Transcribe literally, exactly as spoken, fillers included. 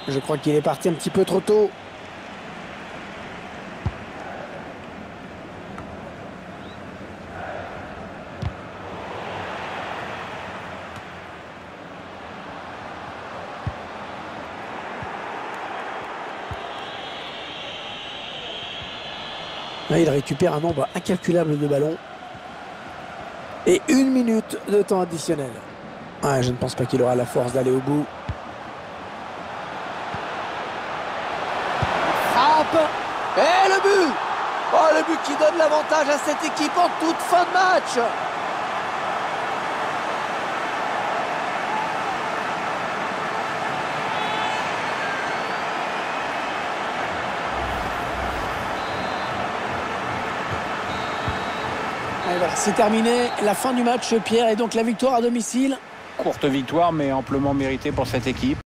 Je crois qu'il est parti un petit peu trop tôt. Là, il récupère un nombre incalculable de ballons. Et une minute de temps additionnel. Ah, je ne pense pas qu'il aura la force d'aller au bout. Frappe. Et le but. Oh, le but qui donne l'avantage à cette équipe en toute fin de match. Et voilà, c'est terminé. La fin du match, Pierre, et donc la victoire à domicile. Courte victoire, mais amplement méritée pour cette équipe.